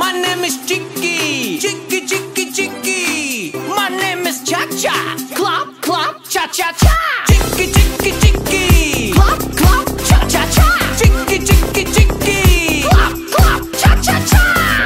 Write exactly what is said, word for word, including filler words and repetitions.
My name is Chicky, Chicky, Chicky, Chicky. My name is Cha Cha, clap, clap, cha cha cha. Chicky, Chicky, Chicky.